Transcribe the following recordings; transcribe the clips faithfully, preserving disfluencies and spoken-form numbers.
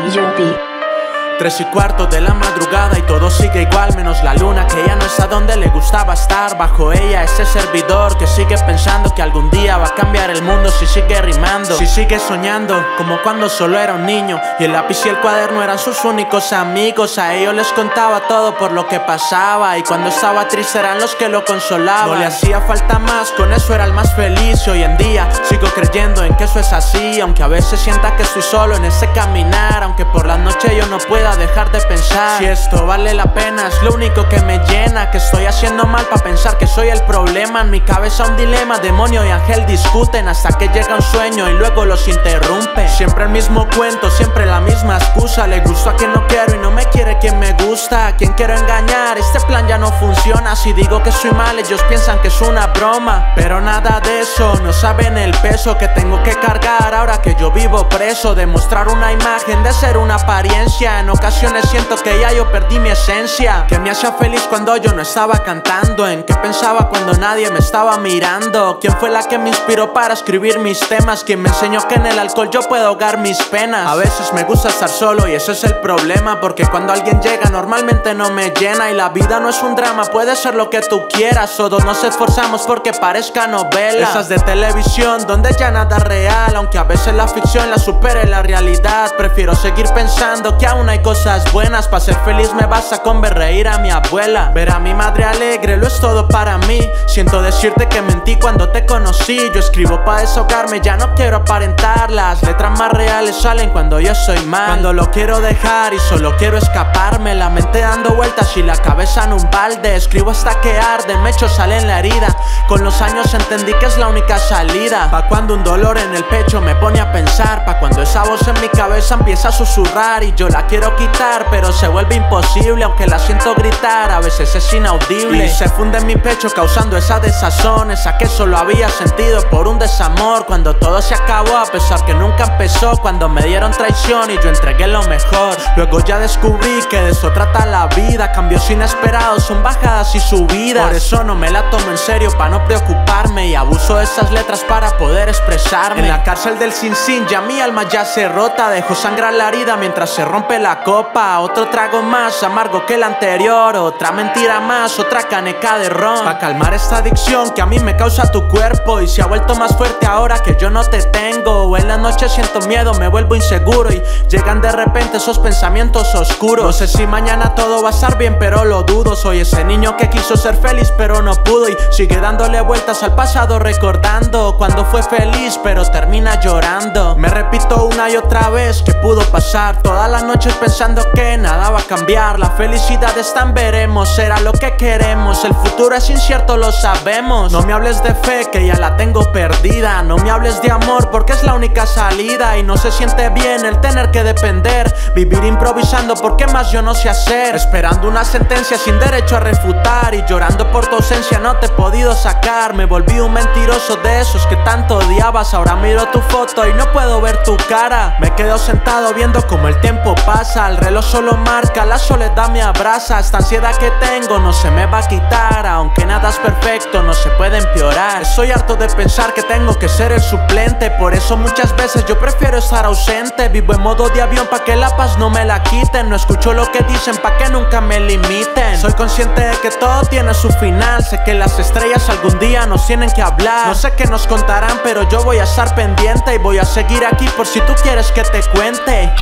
Yupi. Tres y cuarto de la madrugada y todo sigue igual menos la luna, que ya no es a donde le gustaba estar. Bajo ella ese servidor que sigue pensando que algún día va a cambiar el mundo si sigue rimando, si sigue soñando como cuando solo era un niño y el lápiz y el cuaderno eran sus únicos amigos. A ellos les contaba todo por lo que pasaba y cuando estaba triste eran los que lo consolaban. No le hacía falta más, con eso era el más feliz. Y hoy en día sigo creyendo en que eso es así, aunque a veces sienta que estoy solo en ese caminar, aunque por la noche yo no pueda dejar de pensar si esto vale la pena. Es lo único que me llena, que estoy haciendo mal para pensar que soy el problema. En mi cabeza un dilema, demonio y ángel discuten hasta que llega un sueño y luego los interrumpe. Siempre el mismo cuento, siempre la misma excusa. Le gusto a quien no quiero y no me quiere quien me gusta. A quien quiero engañar, este plan ya no funciona. Si digo que soy mal, ellos piensan que es una broma, pero nada de eso, no saben el peso que tengo que cargar ahora que yo vivo preso. Demostrar una imagen de ser una apariencia, en ocasiones siento que ya yo perdí mi esencia. Que me hacía feliz cuando yo no estaba cantando, en qué pensaba cuando nadie me estaba mirando. ¿Quién fue la que me inspiró para escribir mis temas? ¿Quién me enseñó que en el alcohol yo puedo ahogar mis penas? A veces me gusta estar solo y ese es el problema, porque cuando alguien llega normalmente no me llena. Y la vida no es un drama, puede ser lo que tú quieras. Todos nos esforzamos porque parezca novela, esas de televisión donde ya nada es real, aunque a veces la ficción la supere la realidad. Prefiero seguir pensando que aún hay cosas buenas. Para ser feliz me basta con ver reír a mi abuela. Ver a mi madre alegre lo es todo para mí. Siento decirte que mentí cuando te conocí. Yo escribo para desahogarme, ya no quiero aparentar. Las letras más reales salen cuando yo soy mal, cuando lo quiero dejar y solo quiero escaparme. La mente dando vueltas y la cabeza en un balde. Escribo hasta que arde, me echo sal en la herida. Con los años entendí que es la única salida. Pa' cuando un dolor en el pecho me pone a pensar, pa' cuando esa voz en mi cabeza empieza a susurrar y yo la quiero quitar, pero se vuelve imposible, aunque la siento gritar, a veces es inaudible. Y se funde en mi pecho causando esa desazón, esa que solo había sentido por un desamor. Cuando todo se acabó a pesar que nunca empezó, cuando me dieron traición y yo entregué lo mejor. Luego ya descubrí que de eso trata la vida, cambios inesperados son bajadas y subidas. Por eso no me la tomo en serio pa' no preocuparme y abuso de esas letras para poder expresarme. En la cárcel del sin sin ya mi alma ya se rota, dejo sangrar la herida mientras se rompe la copa. Otro trago más amargo que el anterior, otra mentira más, otra caneca de ron, pa' calmar esta adicción que a mí me causa tu cuerpo y se ha vuelto más fuerte ahora que yo no te tengo. En la noche siento miedo, me vuelvo inseguro y llegan de repente esos pensamientos oscuros. No sé si mañana todo va a estar bien, pero lo dudo. Soy ese niño que quiso ser feliz pero no pudo y sigue dándole vueltas al pasado recordando cuando fue feliz pero termina llorando. Me repito una y otra vez que pudo pasar todas las noches pensando que nada va a cambiar. La felicidad está en veremos, será lo que queremos. El futuro es incierto, lo sabemos. No me hables de fe que ya la tengo perdida. No me hables de amor porque es la única salida. Y no se siente bien el tener que depender, vivir improvisando porque más yo no sé hacer, esperando una sentencia sin derecho a refutar. Y llorando por tu ausencia no te he podido sacar. Me volví un mentiroso de esos que tanto odiabas. Ahora miro tu foto y no puedo ver tu cara. Me quedo sentado viendo como el tiempo pasa. El reloj solo marca, la soledad me abraza. Esta ansiedad que tengo no se me va a quitar, aunque nada es perfecto, no se puede empeorar. Estoy harto de pensar que tengo que ser el suplente, por eso muchas veces yo prefiero estar ausente. Vivo en modo de avión pa' que la paz no me la quiten. No escucho lo que dicen pa' que nunca me limiten. Soy consciente de que todo tiene su final. Sé que las estrellas algún día nos tienen que hablar. No sé qué nos contarán, pero yo voy a estar pendiente y voy a seguir aquí por si tú quieres que te cuente.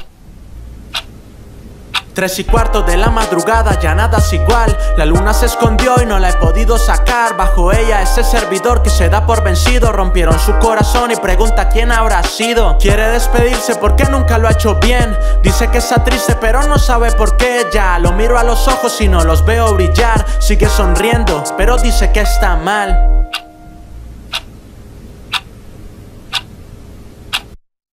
Tres y cuarto de la madrugada, ya nada es igual. La luna se escondió y no la he podido sacar. Bajo ella ese servidor que se da por vencido. Rompieron su corazón y pregunta quién habrá sido. Quiere despedirse porque nunca lo ha hecho bien. Dice que está triste pero no sabe por qué. Ya lo miro a los ojos y no los veo brillar. Sigue sonriendo pero dice que está mal.